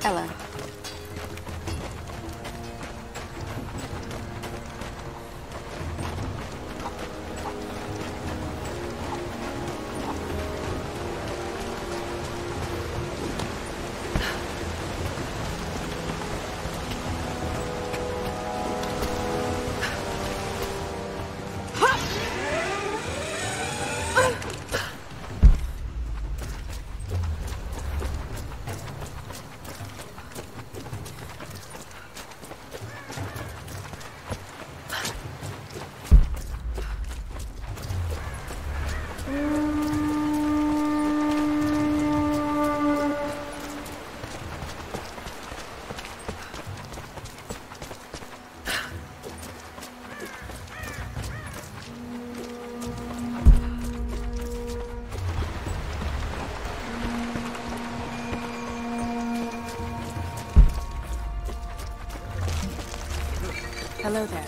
Hello. Hello there.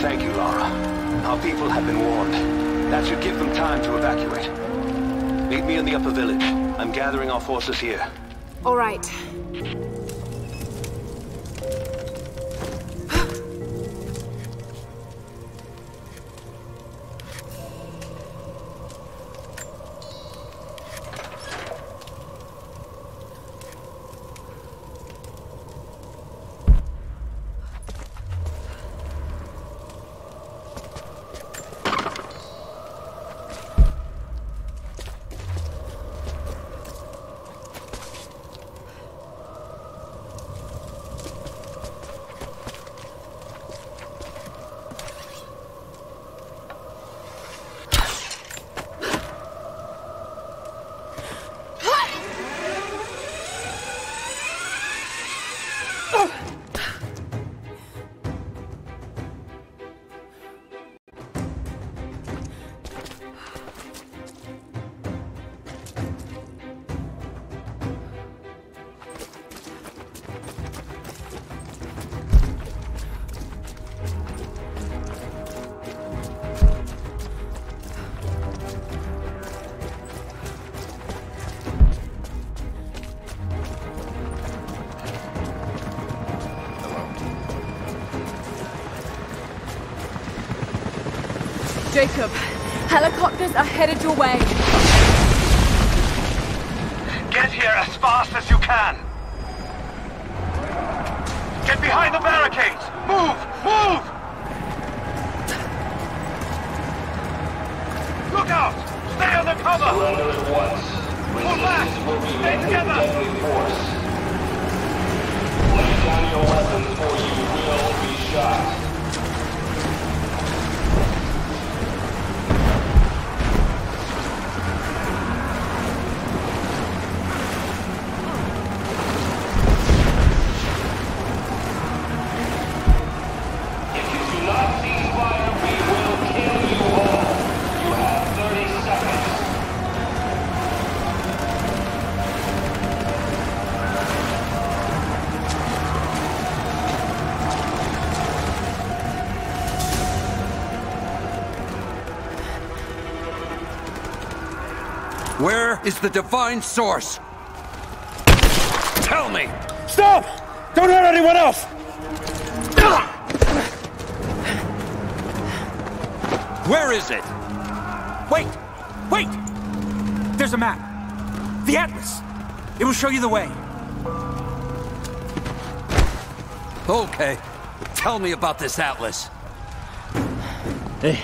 Thank you, Lara. Our people have been warned. That should give them time to evacuate. Meet me in the upper village. I'm gathering our forces here. All right. Jacob, helicopters are headed your way. Get here as fast as you can! Get behind the barricades! Move! Move! Look out! Stay under cover! Surrender at once. Pull back! Stay together! Deadly force. Lay down your weapons or you will be shot. Where is the divine source? Tell me! Stop! Don't hurt anyone else! Where is it? Wait! Wait! There's a map. The Atlas. It will show you the way. Okay. Tell me about this Atlas. Hey.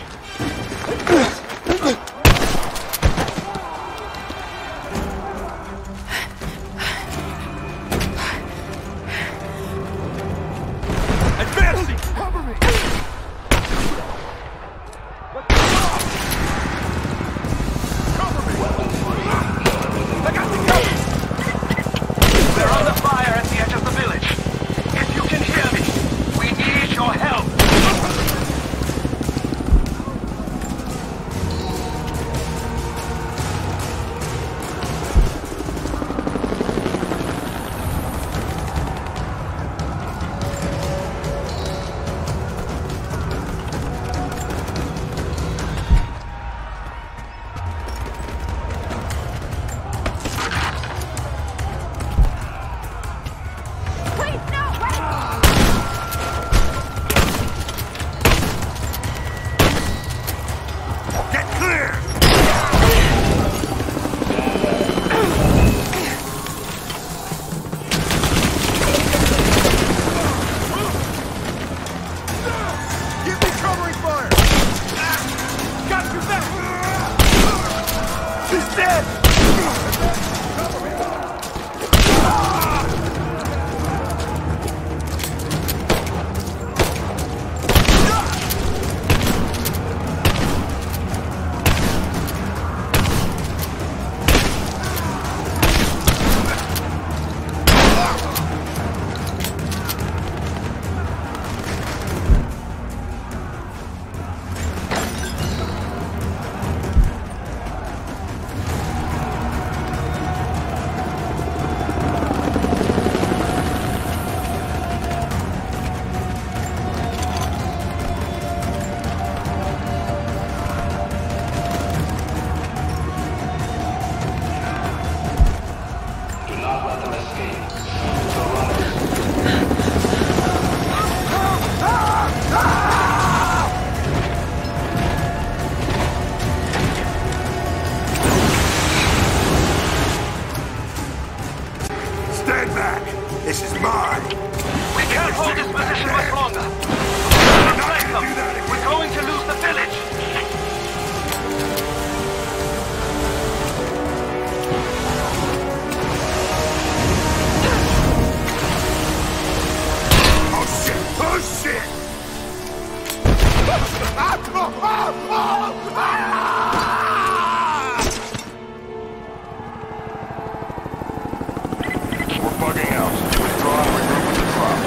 bugging out. Withdraw and regroup with the drop.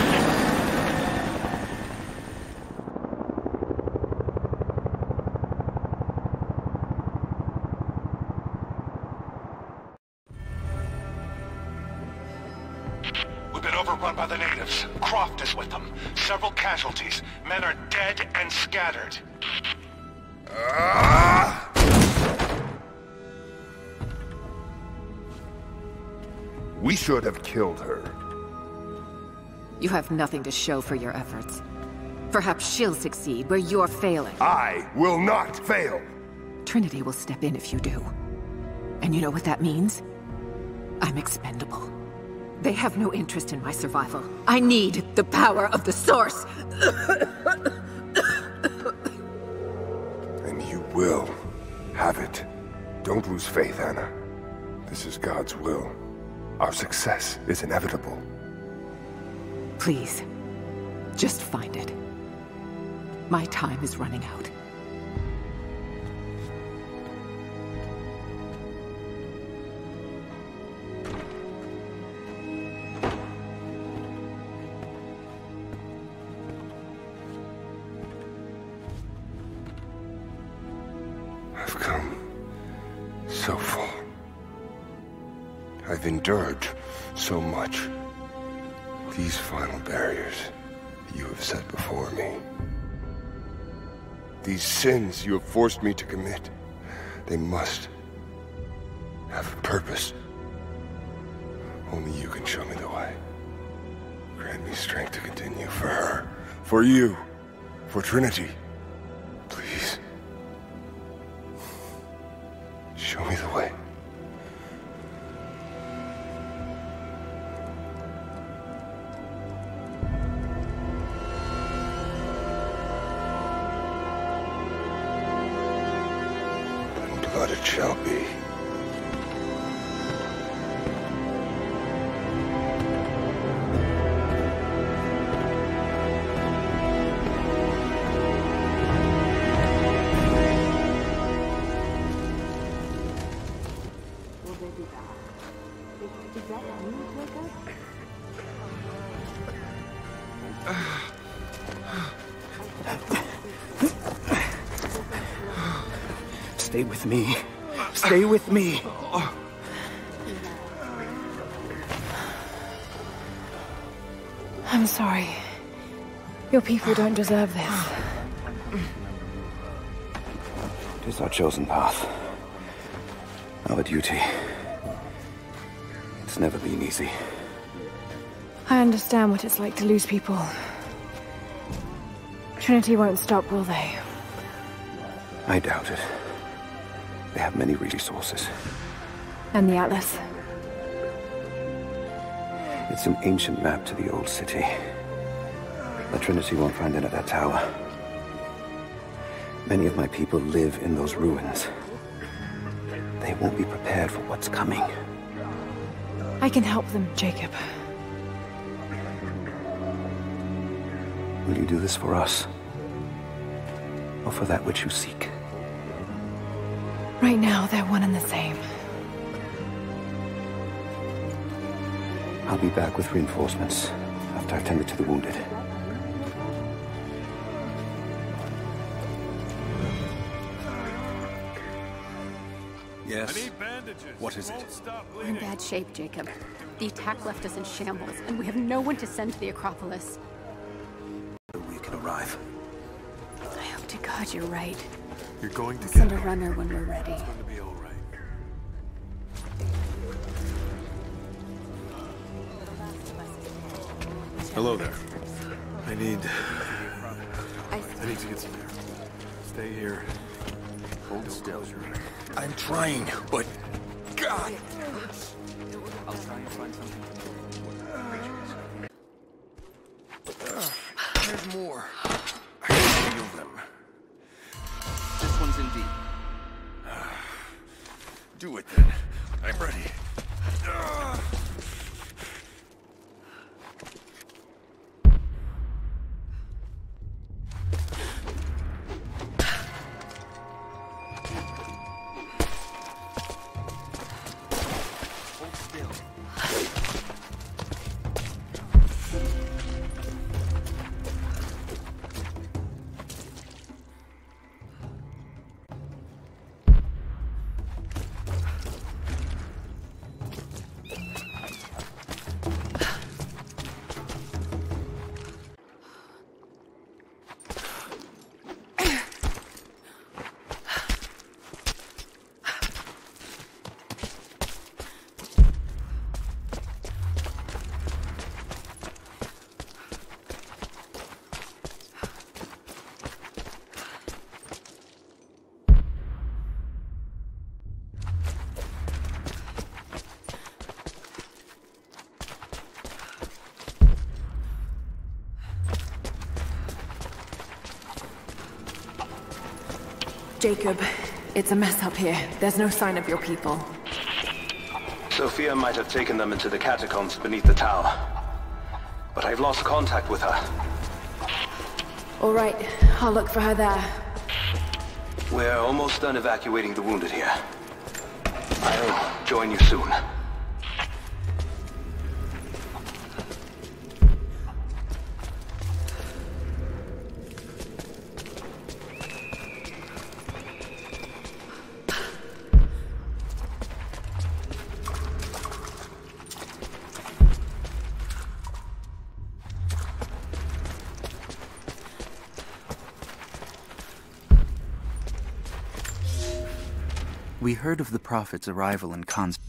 We've been overrun by the natives. Croft is with them. Several casualties. Men are dead and scattered. We should have killed her. You have nothing to show for your efforts. Perhaps she'll succeed where you're failing. I will not fail! Trinity will step in if you do. And you know what that means? I'm expendable. They have no interest in my survival. I need the power of the Source! And you will have it. Don't lose faith, Anna. This is God's will. Our success is inevitable. Please, just find it. My time is running out. I've come so far. I've endured so much. These final barriers you have set before me. These sins you have forced me to commit, they must have a purpose. Only you can show me the way. Grant me strength to continue for her, for you, for Trinity. Please. Show me the way. Blood it shall be. Stay with me. Stay with me. I'm sorry. Your people don't deserve this. It is our chosen path. Our duty. It's never been easy. I understand what it's like to lose people. Trinity won't stop, will they? I doubt it. They have many resources. And the Atlas? It's an ancient map to the old city. The Trinity won't find it at that tower. Many of my people live in those ruins. They won't be prepared for what's coming. I can help them, Jacob. Will you do this for us? Or for that which you seek? Right now, they're one and the same. I'll be back with reinforcements after I've tended to the wounded. Yes? What is it? We're in bad shape, Jacob. The attack left us in shambles, and we have no one to send to the Acropolis. We can arrive. I hope to God you're right. You're going to We'll get send a me. runner when we're ready. It's going to be all right. Hello there. I need to get some air. Stay here. Hold still. I'm trying, but... God! I'll try and find something. There's more. I can feel them. This one's in deep. Do it then. I'm ready. Jacob, it's a mess up here. There's no sign of your people. Sophia might have taken them into the catacombs beneath the tower. But I've lost contact with her. All right, I'll look for her there. We're almost done evacuating the wounded here. I'll join you soon. We heard of the Prophet's arrival in Constantinople.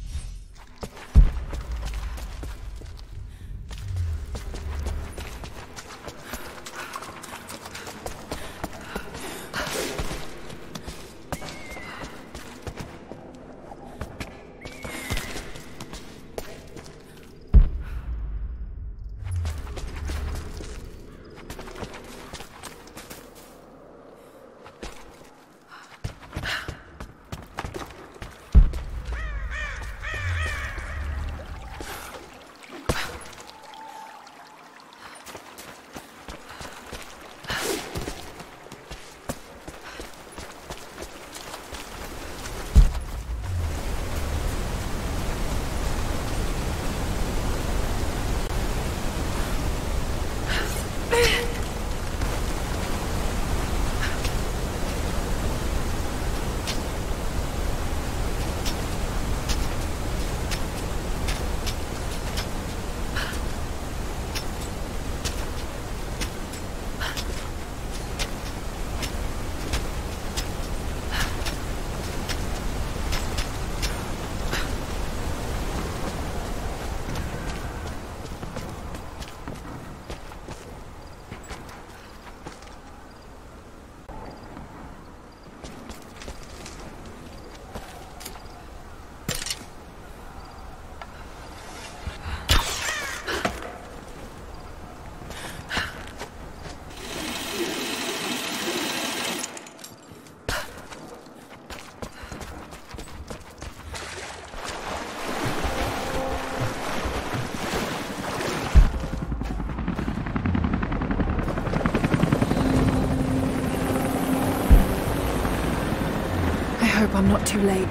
I hope I'm not too late.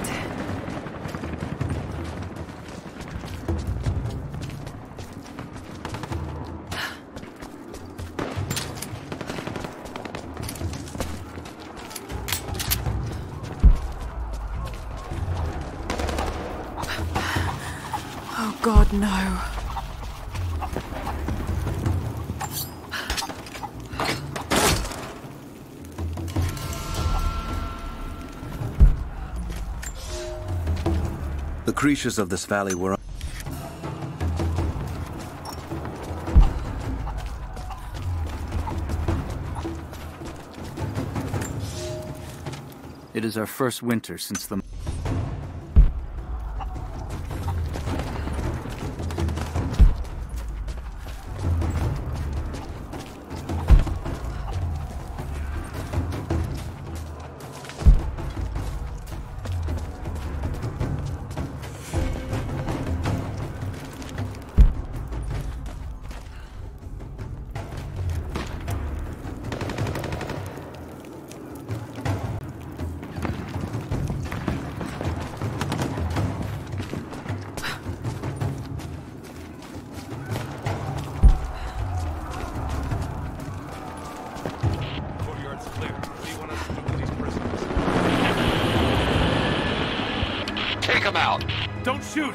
Oh God, no. The creatures of this valley were... It is our first winter since the... Take him out! Don't shoot!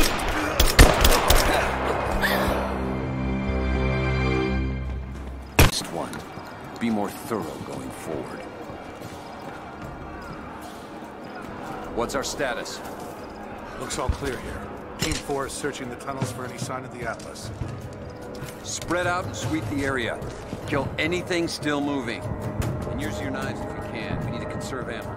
Next one. Be more thorough going forward. What's our status? Looks all clear here. Team 4 is searching the tunnels for any sign of the Atlas. Spread out and sweep the area. Kill anything still moving. And use your knives if you can. We need to conserve ammo.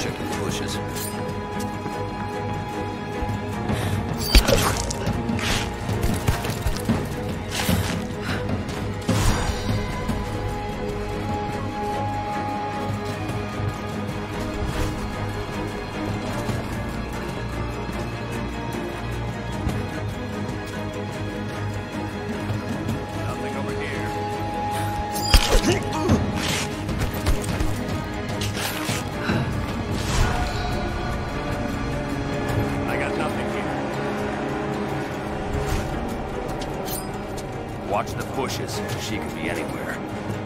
Checking the bushes. Nothing over here. I got nothing here. Watch the bushes. She could be anywhere.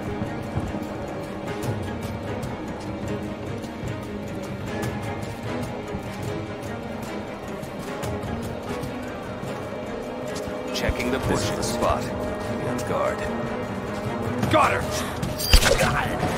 Checking the bushes. This is the spot. Be on guard. Got her! Got it!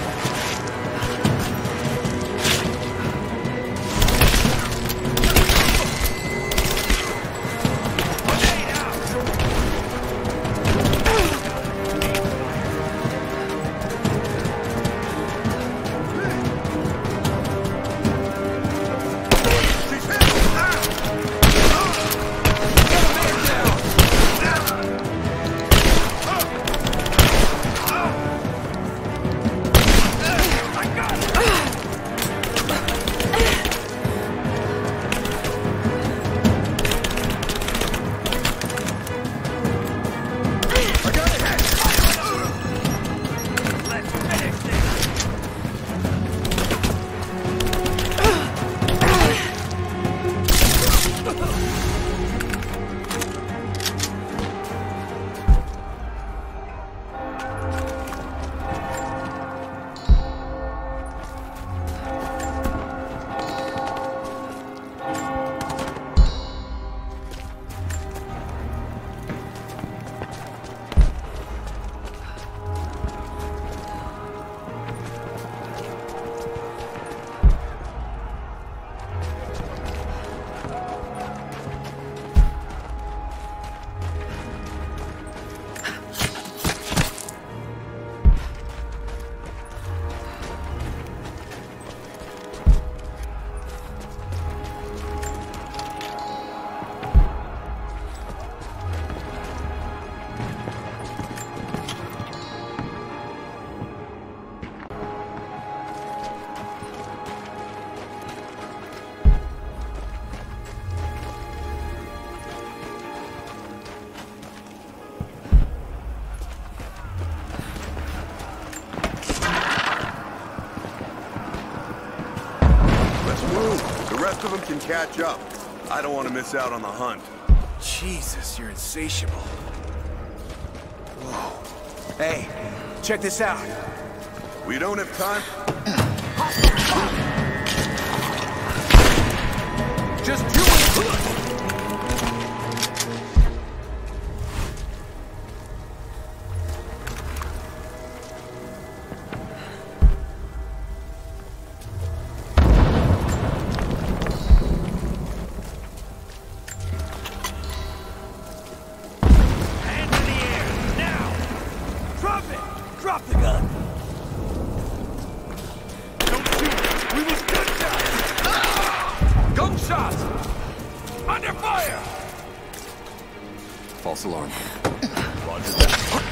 The rest of them can catch up. I don't want to miss out on the hunt. Jesus, you're insatiable. Whoa. Hey, check this out. We don't have time. Just do it! Drop the gun! Don't shoot! We was gunshots! Gunshots! Under fire! False alarm. Roger that.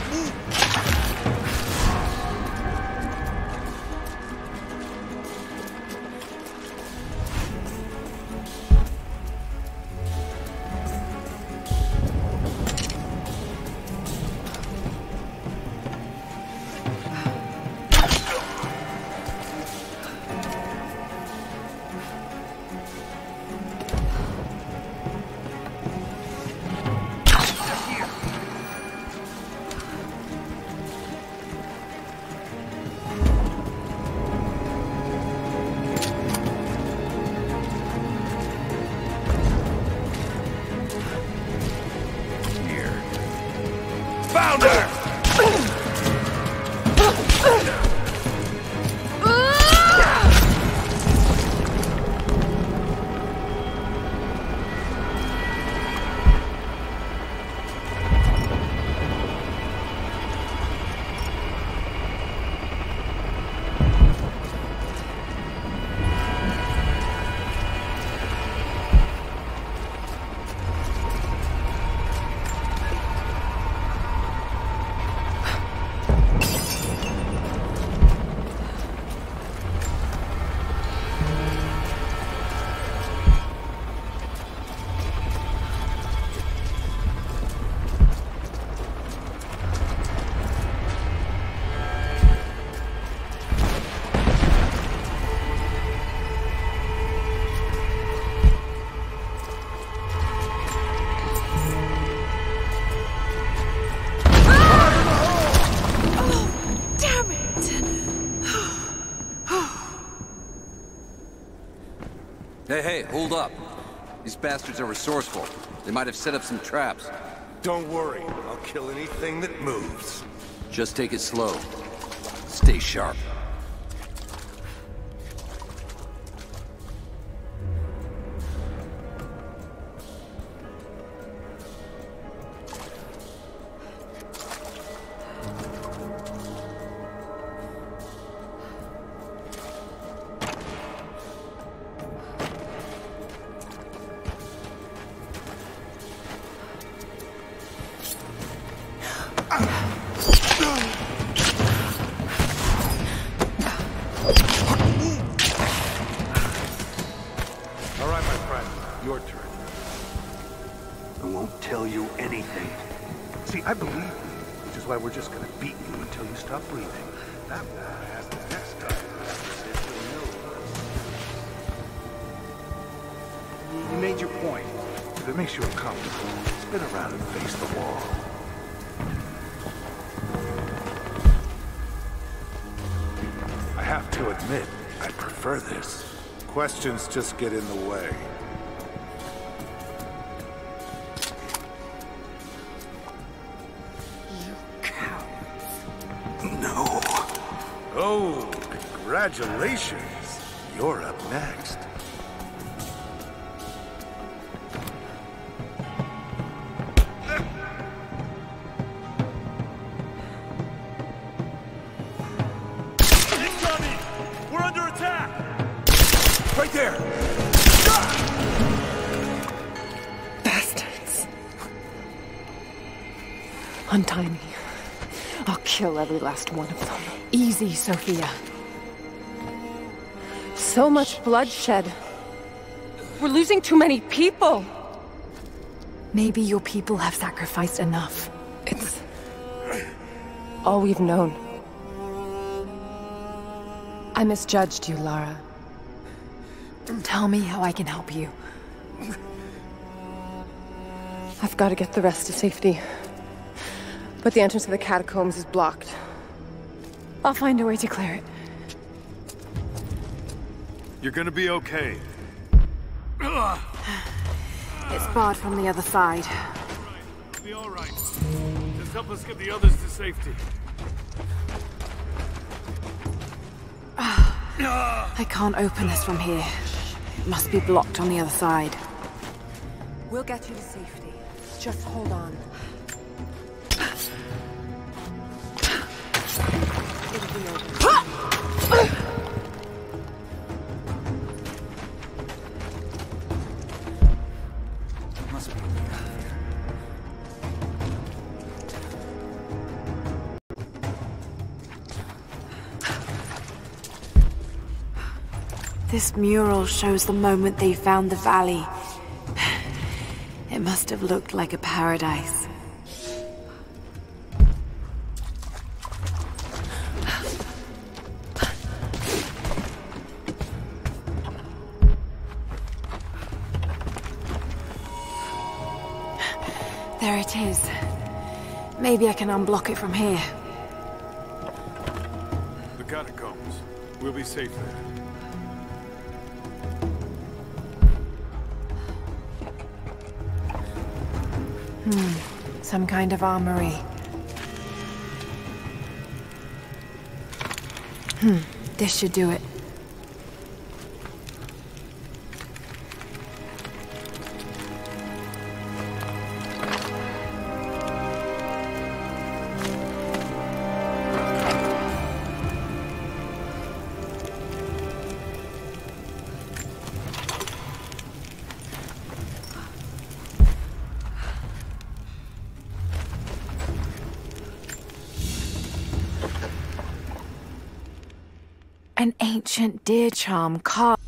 Hey, hold up. These bastards are resourceful. They might have set up some traps. Don't worry. I'll kill anything that moves. Just take it slow. Stay sharp. Your turn. I won't tell you anything. See, I believe you, which is why we're just gonna beat you until you stop breathing. That won't happen next time. You made your point. If it makes you uncomfortable, spin around and face the wall. I have to admit, I prefer this. Questions just get in the way. No. Oh, congratulations. You're up next. Incoming! We're under attack! Right there! Bastards. Untie me. I'll kill every last one of them. Easy, Sophia. So much bloodshed. We're losing too many people. Maybe your people have sacrificed enough. It's all we've known. I misjudged you, Lara. Tell me how I can help you. I've got to get the rest to safety. But the entrance to the catacombs is blocked. I'll find a way to clear it. You're gonna be okay. It's barred from the other side. It'll be all right. Just help us get the others to safety. I can't open this from here. It must be blocked on the other side. We'll get you to safety. Just hold on. It'll be over. Must be. This mural shows the moment they found the valley. It must have looked like a paradise. There it is. Maybe I can unblock it from here. The catacombs. We'll be safe there. Some kind of armory. This should do it. An ancient deer charm carved.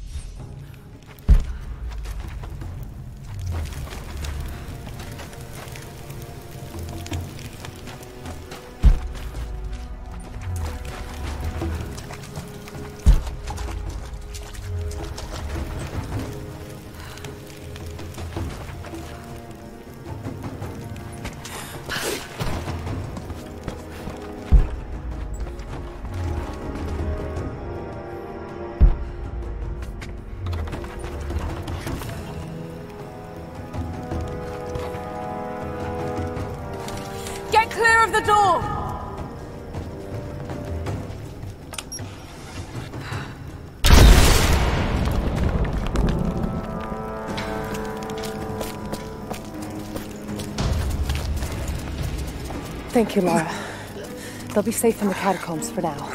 of the door! Thank you, Lara. They'll be safe in the catacombs for now.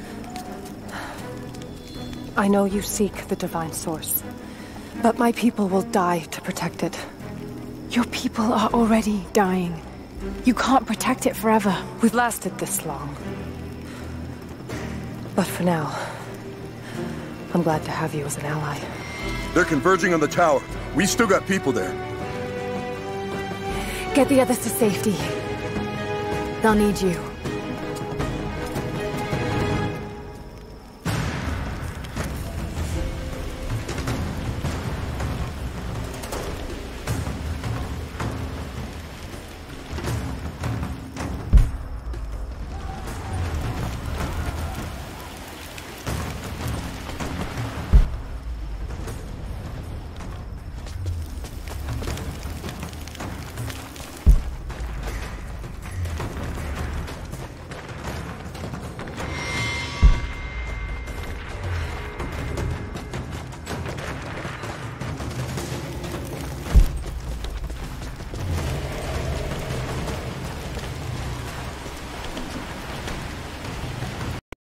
I know you seek the Divine Source, but my people will die to protect it. Your people are already dying. You can't protect it forever. We've lasted this long. But for now, I'm glad to have you as an ally. They're converging on the tower. We still got people there. Get the others to safety. They'll need you.